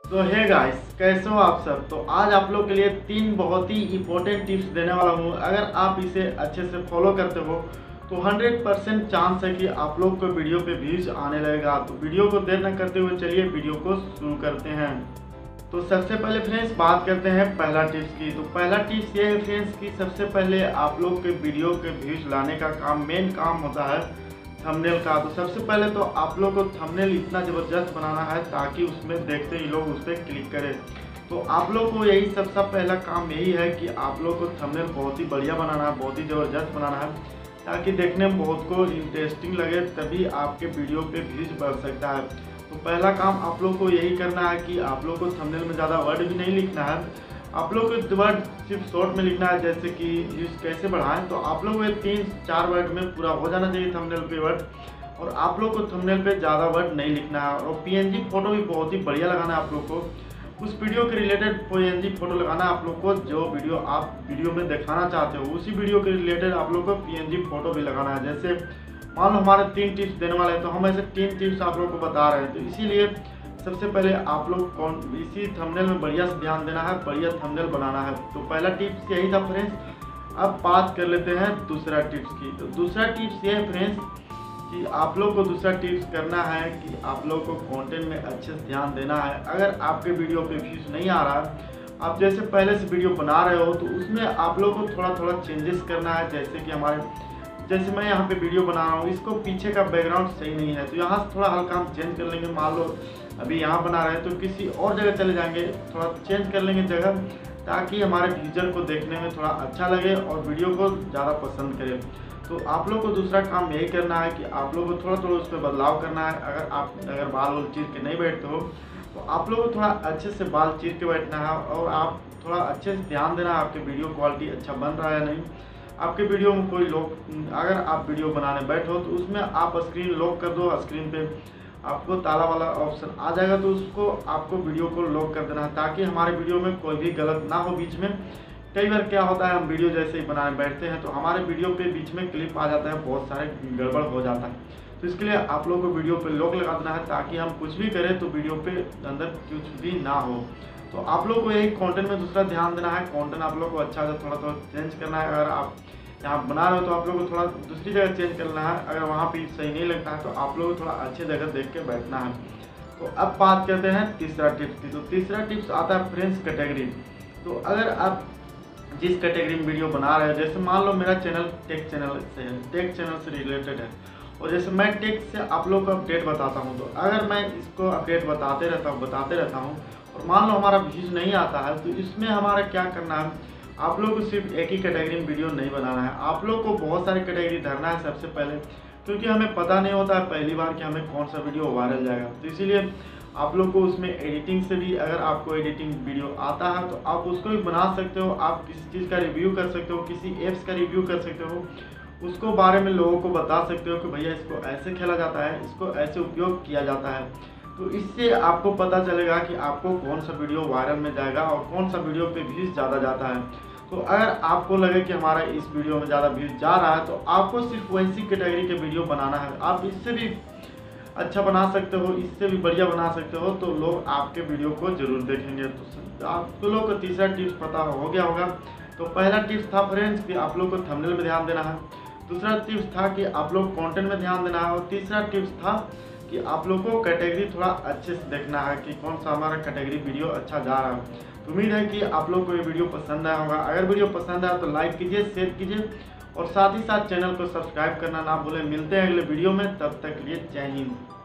तो hey guys, कैसे हो आप सब। तो आज आप लोग के लिए 3 बहुत ही इंपॉर्टेंट टिप्स देने वाला हूँ। अगर आप इसे अच्छे से फॉलो करते हो तो 100% चांस है कि आप लोग को वीडियो पे व्यूज आने लगेगा। तो वीडियो को देर न करते हुए चलिए वीडियो को शुरू करते हैं। तो सबसे पहले फ्रेंड्स बात करते हैं पहला टिप्स की। तो पहला टिप्स ये है फ्रेंड्स कि सबसे पहले आप लोग के वीडियो के व्यूज लाने का काम मेन काम होता है थंबनेल का। तो सबसे पहले तो आप लोग को थंबनेल इतना ज़बरदस्त बनाना है ताकि उसमें देखते ही लोग उस पर क्लिक करें। तो आप लोग को यही सबसे पहला काम यही है कि आप लोग को थंबनेल बहुत ही बढ़िया बनाना है, बहुत ही ज़बरदस्त बनाना है ताकि देखने में बहुत को इंटरेस्टिंग लगे, तभी आपके वीडियो पे व्यूज बढ़ सकता है। तो पहला काम आप लोग को यही करना है कि आप लोग को थंबनेल में ज़्यादा वर्ड भी नहीं लिखना है, आप लोग को वर्ड सिर्फ शॉर्ट में लिखना है, जैसे कि व्यूज कैसे बढ़ाएं। तो आप लोग को 3-4 वर्ड में पूरा हो जाना चाहिए थंबनेल पे वर्ड, और आप लोग को थंबनेल पे ज़्यादा वर्ड नहीं लिखना है। और पीएनजी फोटो भी बहुत ही बढ़िया लगाना है आप लोग को, उस वीडियो के रिलेटेड पीएनजी फोटो लगाना है आप लोग को। जो वीडियो आप वीडियो में दिखाना चाहते हो उसी वीडियो के रिलेटेड आप लोग को पीएनजी फोटो भी लगाना है। जैसे मान लो हमारे 3 टिप्स देने वाले हैं तो हम ऐसे 3 टिप्स आप लोग को बता रहे हैं। तो इसीलिए सबसे पहले आप लोग इसी थंबनेल में बढ़िया से ध्यान देना है, बढ़िया थंबनेल बनाना है। तो पहला टिप्स यही था फ्रेंड्स। अब बात कर लेते हैं दूसरा टिप्स की। तो दूसरा टिप्स ये है फ्रेंड्स कि आप लोग को दूसरा टिप्स करना है कि आप लोग को कंटेंट में अच्छे से ध्यान देना है। अगर आपके वीडियो पे व्यूज नहीं आ रहा है, आप जैसे पहले से वीडियो बना रहे हो, तो उसमें आप लोग को थोड़ा थोड़ा चेंजेस करना है। जैसे कि जैसे मैं यहाँ पे वीडियो बना रहा हूँ, इसको पीछे का बैकग्राउंड सही नहीं है, तो यहाँ से थोड़ा हल्का हम चेंज कर लेंगे। मान लो अभी यहाँ बना रहे हैं तो किसी और जगह चले जाएंगे, थोड़ा चेंज कर लेंगे जगह, ताकि हमारे यूजर को देखने में थोड़ा अच्छा लगे और वीडियो को ज़्यादा पसंद करे। तो आप लोग को दूसरा काम यही करना है कि आप लोग को थोड़ा थोड़ा उस पर बदलाव करना है। अगर बाल वाल चीर के नहीं बैठते हो तो आप लोग को थोड़ा अच्छे से बाल चीर के बैठना है, और आप थोड़ा अच्छे से ध्यान देना है आपके वीडियो क्वालिटी अच्छा बन रहा है या नहीं। आपके वीडियो में कोई लोग, अगर आप वीडियो बनाने बैठो तो उसमें आप स्क्रीन लॉक कर दो, स्क्रीन पे आपको ताला वाला ऑप्शन आ जाएगा, तो उसको आपको वीडियो को लॉक कर देना है ताकि हमारे वीडियो में कोई भी गलत ना हो बीच में। कई बार क्या होता है, हम वीडियो जैसे ही बनाने बैठते हैं तो हमारे वीडियो पे बीच में क्लिप आ जाता है, बहुत सारे गड़बड़ हो जाता है। तो इसके लिए आप लोग को वीडियो पे लॉक लगा देना है ताकि हम कुछ भी करें तो वीडियो पे अंदर कुछ भी ना हो। तो आप लोग को यही कंटेंट में दूसरा ध्यान देना है। कंटेंट आप लोग को अच्छा से थोड़ा थोड़ा चेंज करना है। अगर आप यहाँ बना रहे हो तो आप लोग को थोड़ा दूसरी जगह चेंज करना है। अगर वहाँ पे सही नहीं लगता है तो आप लोग को थोड़ा अच्छी जगह देख के बैठना है। तो अब बात करते हैं तीसरा टिप्स की। तो तीसरा टिप्स आता है फ्रेंड्स कैटेगरी। तो अगर आप जिस कैटेगरी में वीडियो बना रहे हो, जैसे मान लो मेरा चैनल टेक चैनल से है, टेक चैनल से रिलेटेड है, और जैसे मैं टेक से आप लोग को अपडेट बताता हूँ, तो अगर मैं इसको अपडेट बताते रहता हूँ और मान लो हमारा व्यूज नहीं आता है, तो इसमें हमारा क्या करना है, आप लोग को सिर्फ एक ही कैटेगरी में वीडियो नहीं बनाना है, आप लोग को बहुत सारी कैटेगरी धरना है सबसे पहले, क्योंकि हमें पता नहीं होता है पहली बार कि हमें कौन सा वीडियो वायरल जाएगा। तो इसीलिए आप लोग को उसमें एडिटिंग से भी, अगर आपको एडिटिंग वीडियो आता है तो आप उसको भी बना सकते हो। आप किसी चीज़ का रिव्यू कर सकते हो, किसी ऐप्स का रिव्यू कर सकते हो, उसको बारे में लोगों को बता सकते हो कि भैया इसको ऐसे खेला जाता है, इसको ऐसे उपयोग किया जाता है। तो इससे आपको पता चलेगा कि आपको कौन सा वीडियो वायरल में जाएगा और कौन सा वीडियो पे व्यूज ज़्यादा जाता है। तो अगर आपको लगे कि हमारा इस वीडियो में ज़्यादा व्यूज जा रहा है तो आपको सिर्फ वैसी कैटेगरी के वीडियो बनाना है। आप इससे भी अच्छा बना सकते हो, इससे भी बढ़िया बना सकते हो, तो लोग आपके वीडियो को जरूर देखेंगे। तो आप लोग को तीसरा टिप्स पता हो गया होगा। तो पहला टिप्स था फ्रेंड्स कि आप लोग को थंबनेल में ध्यान देना है, दूसरा टिप्स था कि आप लोग कंटेंट में ध्यान देना है, और तीसरा टिप्स था कि आप लोग को कैटेगरी थोड़ा अच्छे से देखना है कि कौन सा हमारा कैटेगरी वीडियो अच्छा जा रहा है। तो उम्मीद है कि आप लोग को ये वीडियो पसंद आया होगा। अगर वीडियो पसंद आया तो लाइक कीजिए, शेयर कीजिए, और साथ ही साथ चैनल को सब्सक्राइब करना ना भूलें। मिलते हैं अगले वीडियो में, तब तक के लिए जय हिंद।